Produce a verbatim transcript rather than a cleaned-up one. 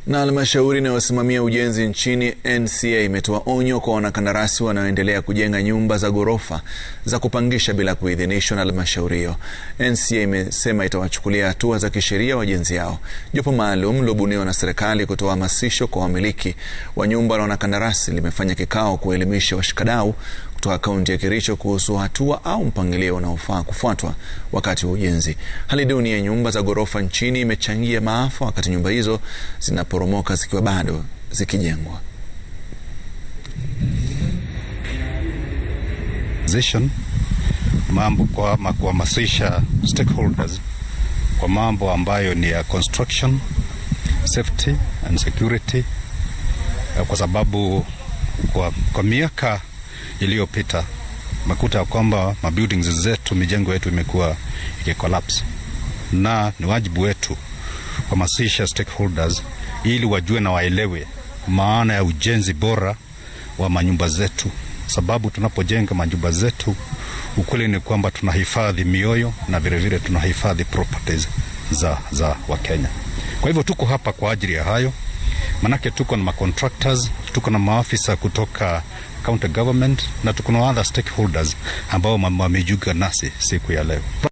Na Halmashauri inayosimamia ujenzi nchini N C A imetoa onyo kwa wanakandarasi wanaoendelea kujenga nyumba za gorofa za kupangisha bila kuidhinishwa na halmashauri hiyo. N C A imesema itawachukulia hatua za kisheria wajenzi hao. Jopo maalum iliyobuniwa na serekali kutoa hamasisho kwa wamiliki wa nyumba na wanakandarasi limefanya kikao kuelimisha washikadau kutoka kaunti ya Kericho kuhusu hatua au mpangilio unaofaa kufuatwa wakati wa ujenzi. Hali duni ya nyumba za gorofa nchini imechangia maafa wakati nyumba hizo zinaporomoka zikiwa bado zikijengwa. Mambo kwa kuhamasisha stakeholders kwa mambo ambayo ni ya construction, safety and security, kwa sababu kwa, kwa miaka iliyopita makuta kwamba mabuildings zetu, mijengo yetu imekuwa ikicollapse, na ni wajibu wetu kuhamasisha stakeholders ili wajue na waelewe maana ya ujenzi bora wa manyumba zetu, sababu tunapojenga manyumba zetu ukweli ni kwamba tunahifadhi mioyo na vile vile tunahifadhi properties za za Wakenya. Kwa hivyo tuko hapa kwa ajili ya hayo, manake tuko na contractors, tuko na maafisa kutoka county government na tuko na other stakeholders ambao wamejiunga nasi siku ya leo.